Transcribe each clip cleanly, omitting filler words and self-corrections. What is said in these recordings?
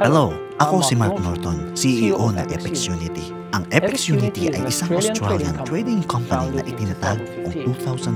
Hello, ako si Mark Norton, CEO ng Epex Unity. Ang Epex Unity ay isang Australian trading company na itinatag noong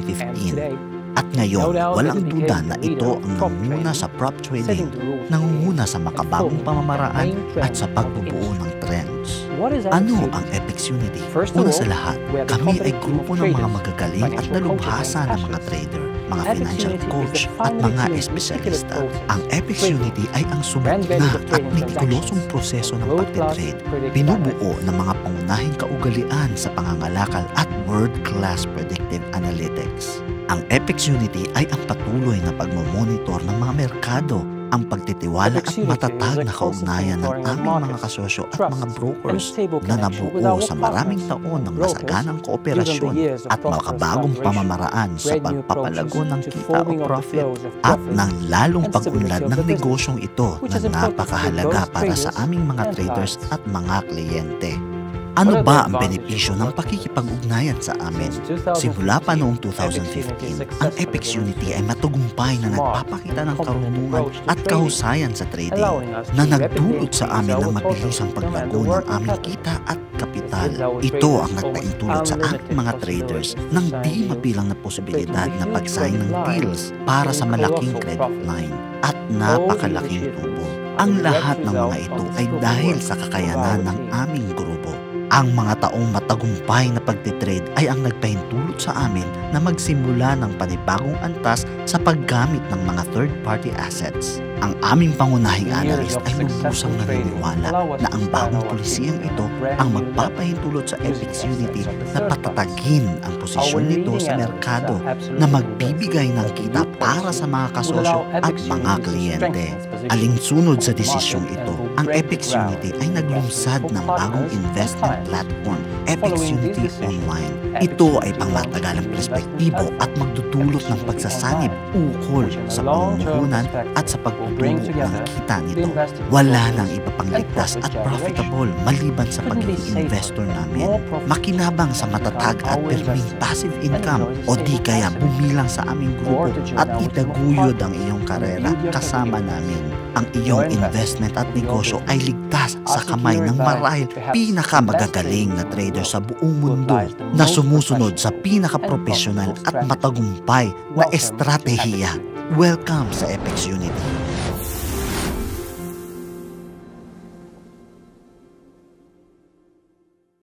2015. At ngayon, walang duda na ito ang nangunguna sa prop trading, nangunguna sa makabagong pamamaraan at sa pagbubuo ng trends. Ano ang Epex Unity? Una sa lahat, kami ay grupo ng mga magagaling at dalubhasa ng mga trader, mga financial coach at mga espesyalista. Ang Epex Unity ay ang sumugna at metikulosong proseso ng pagtitrade, binubuo ng mga pangunahing kaugalian sa pangangalakal at world-class predictive analytics. Ang Epex Unity ay ang patuloy na pagmamonitor ng mga merkado, ang pagtitiwala at matatag na kaugnayan ng aming mga kasosyo at mga brokers na nabuo sa maraming taon ng masaganang kooperasyon at makabagong pamamaraan sa pagpapalago ng kita o profit at ng lalong pag-unlad ng negosyong ito na napakahalaga para sa aming mga traders at mga kliyente. Ano ba ang benepisyo ng pakikipag-ugnayan sa amin? Simula pa noong 2015, ang Epex Unity ay matagumpay na nagpapakita ng karunungan at kahusayan sa trading na nagdulot sa amin ng mabilisang paglago ng aming kita at kapital. Ito ang nagpaintulot sa aming mga traders ng di mabilang na posibilidad na pag-sign ng deals para sa malaking credit line at napakalaking tubo. Ang lahat ng mga ito ay dahil sa kakayanan ng aming grupo. Ang mga taong matagumpay na pagtitrade ay ang nagpahintulot sa amin na magsimula ng panibagong antas sa paggamit ng mga third-party assets. Ang aming pangunahing analyst ay lubusang naniniwala na ang bagong polisiyang ito ang magpapahintulot sa Epex Unity na patatagin ang posisyon nito sa merkado na magbibigay ng kita para sa mga kasosyo at mga kliyente. Alinsunod sa desisyong ito, ang Epex Unity ay naglunsad ng bagong investment platform, Epex Unity Online. Ito ay pangmatagalang perspektibo at magdudulot ng pagsasanib ukol sa pamumuhunan at sa pagtutubo ng kita nito. Wala nang iba pang ligtas at profitable maliban sa pagiging investor namin. Makinabang sa matatag at perming passive income o di kaya bumilang sa aming grupo at itaguyod ang iyong karera kasama namin. Ang iyong investment at negosyo ay ligtas sa kamay ng marahil pinakamagagaling na trader sa buong mundo na sumusunod sa pinakaprofesional at matagumpay na estratehiya. Welcome sa Epex Unity.